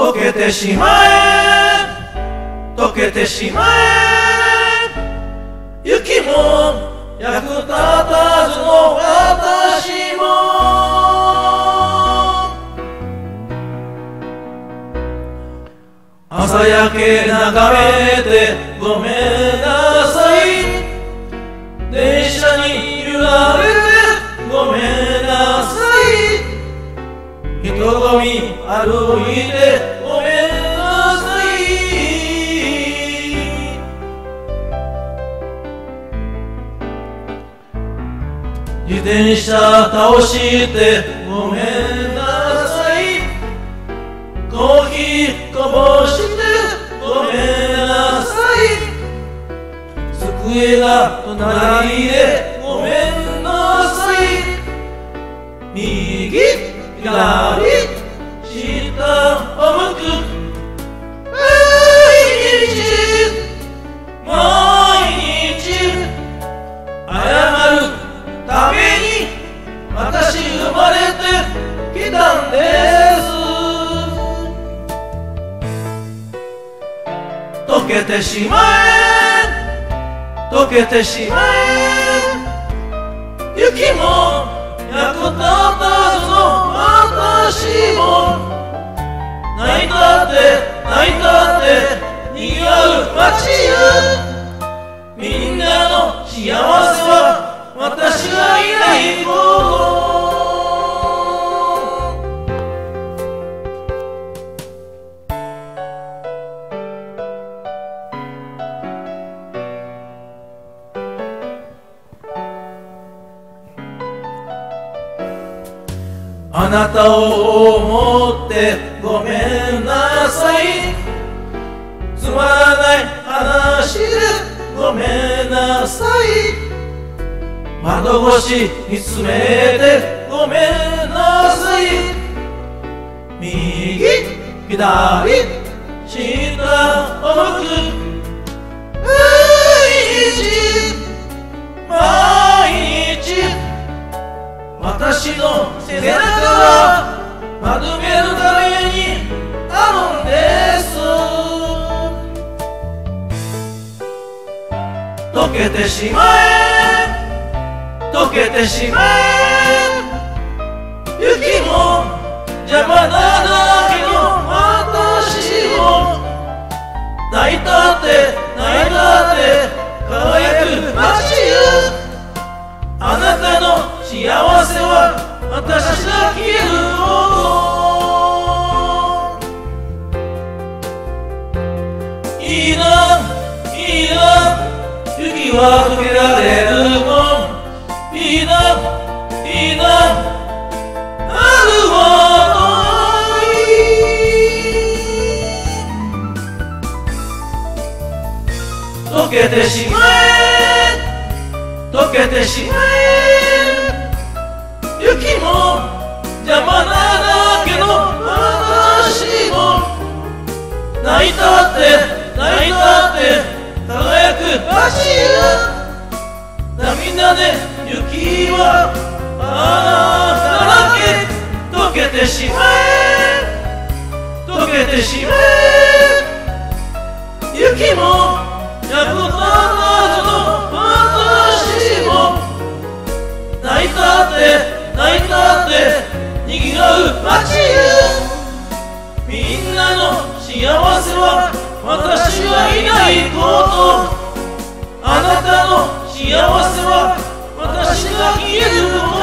溶けてしまえ溶けてしまえ雪も役立たずの私も朝焼け眺めてごめんなさい電車に揺られてごめんなさい人混み歩いてごめんなさい自転車倒してごめんなさいコーヒーこぼしてごめんなさい机が隣でごめんなさい右左下を向く毎日謝るために私生まれてきたんです溶けてしまえ溶けてしまえ雪も役立たずの私も泣いたって泣いたって賑わう街よみんなの幸せは私がいないことあなたを思ってごめんなさいつまらない話でごめんなさい窓越し見つめてごめんなさい右左下を向く毎日私の背中は丸めるためにあるんです溶けてしまえ溶けてしまえ雪も邪魔なだけの私も泣いたって泣いたって輝く街よあなたの幸せは私が消えることいいないいな雪は溶けられるもんいいないいなあるほど溶けてしまえ溶けてしまえ雪も邪魔なだけの私も泣いたって泣いたって輝く街よ涙で雪はあなただけ溶けてしまえ溶けてしまえ雪も役立たずの私も泣いたって泣いたって賑わう街よみんなの幸せは私はいないことあなたの幸せは私が消えること